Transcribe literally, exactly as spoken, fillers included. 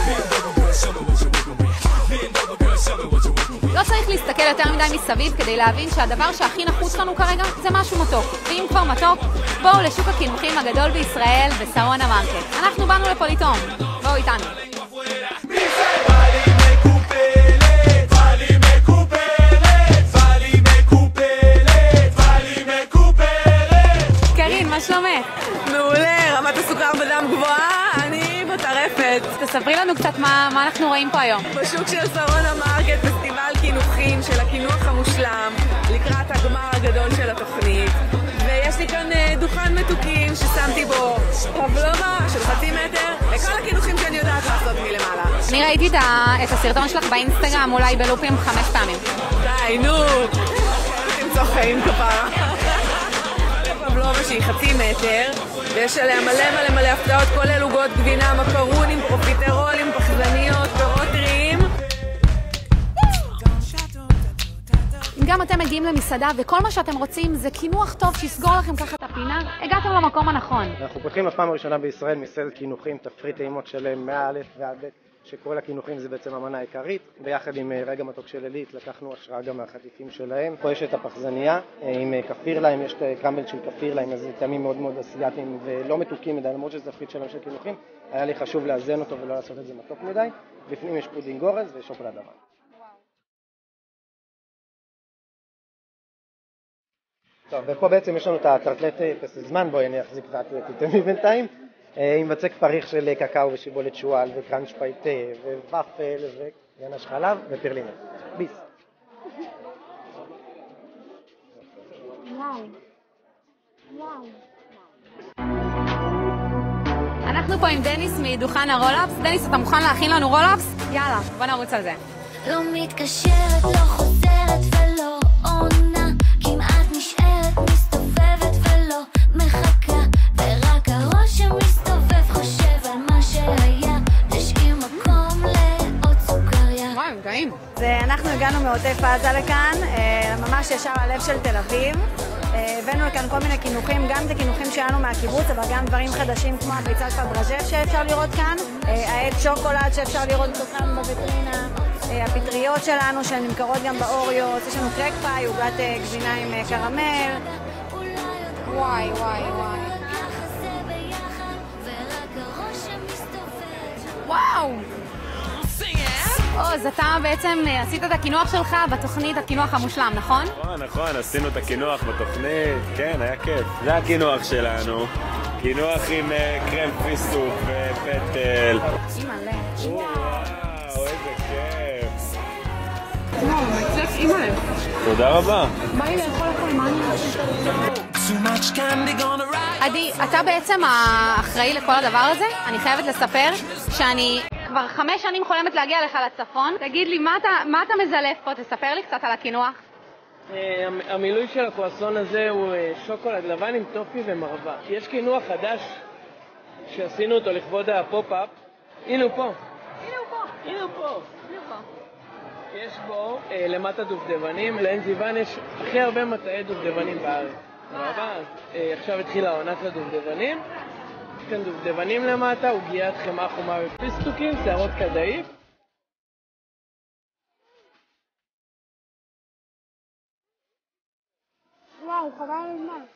לא צריך להסתכל יותר מדי מסביב כדי להבין שהדבר שהכי נחוץ לנו כרגע זה משהו מתוק. ואם כבר מתוק, בואו לשוק הקינוחים הגדול בישראל בסאונה מרקט. אנחנו באנו לפה לטעום. בואו איתנו. קרין, מה שלומך? מעולה, רמת הסוכר בדם גבוהה, אני בטרפת. תספרי לנו קצת מה, מה אנחנו רואים פה היום. בשוק של סאונה מרקט, פסטיבל קינוחים של הקינוח המושלם, לקראת הגמר הגדול של התוכנית. ויש לי כאן דוכן מתוקים ששמתי בו פבלובה של חצי מטר, וכל הקינוחים שאני יודעת לעשות מלמעלה. אני ראיתי את הסרטון שלך באינסטגרם אולי בלופים חמש פעמים. די, נו, תמצוא חיים כפרה. פבלובה שהיא חצי מטר, ויש עליה מלא מלא מלא הפתעות, כולל עוגות גבינה, מקרונים, פרופיטרולים, פחדניות, פירות טריים. אם גם אתם מגיעים למסעדה וכל מה שאתם רוצים זה קינוח טוב שיסגור לכם ככה את הפינה, הגעתם למקום הנכון. אנחנו פותחים לפעם הראשונה בישראל מסעדת קינוחים, תפריט טעימות שלם מא' ועד ב', שכל הקינוחים זה בעצם המנה העיקרית. ביחד עם רגע מתוק של עילית לקחנו השראה גם מהחטיפים שלהם. פה יש את הפחזניה עם כפיר להם, יש את קרמבל של כפיר להם, אז זה טעמים מאוד מאוד אסיאטיים ולא מתוקים מדי, למרות שזה תפריט שלם של קינוחים. היה לי חשוב לאזן אותו ולא לעשות את זה מתוק מדי. בפנים יש פודינג אורז ושוקולד לבן. טוב, ופה בעצם יש לנו את הטרטלט פסל זמן, בואי אני אחזיק ואת תתמי בינתיים, עם בצק פריך של קקאו ושיבולת שועל וקראנץ' פייטה וופל וגנש חלב ופירלינה. ביס. וואו. וואו. אנחנו פה עם דניס מדוכן הרולאפס. דניס, אתה מוכן להכין לנו רולאפס? יאללה, בוא נרוץ על זה. לא מתקשרת, לא חוזרת ולא עונה, כמעט נשארת, מסתובבת ולא מחכה, ורק הראש שמסתובב חושב על מה שהיה, תשאיר מקום לעוד סוכריה. וואי, הם גאים. אנחנו הגענו מעוטף עזה לכאן, ממש ישר הלב של תל אביב. הבאנו לכאן כל מיני קינוחים, גם את הקינוחים שלנו מהקיבוץ, אבל גם דברים חדשים כמו הביצת פדרז'ף שאפשר לראות כאן, העט שוקולד שאפשר לראות אותו כאן בוויטרינה, הפטריות שלנו שנמכרות גם באוריוס, יש לנו קרק פאי, עוגת גבינה עם קרמל. וואי וואי וואי. וואו! אז אתה בעצם עשית את הקינוח שלך בתוכנית הקינוח המושלם, נכון? נכון, נכון, עשינו את הקינוח בתוכנית, כן, היה כיף. זה הקינוח שלנו, קינוח עם קרם פיסטוק ופטל. אימא'לה. וואו, איזה כיף. וואו, מצלף אימא'לה. תודה רבה. בא לי לאכול הכל, מה אני עדי, אתה בעצם האחראי לכל הדבר הזה. אני חייבת לספר שאני כבר חמש שנים חולמת להגיע לך לצפון. תגיד לי, מה אתה, מה אתה מזלף פה? תספר לי קצת על הקינוח. המילוי של הקרואסון הזה הוא שוקולד לבן עם טופי ומרבה. יש קינוח חדש שעשינו אותו לכבוד הפופ-אפ. הנה הוא פה. הנה הוא פה. הנה הוא פה. יש בו למטה דובדבנים. לעין זיוון יש הכי הרבה מטעי דובדבנים בארץ. עכשיו התחילה העונת לדובדבנים. יש כאן דובדבנים למטה, עוגיית חמאה חומה ופיסטוקים, שערות קדאית. וואו, חבל על הזמן.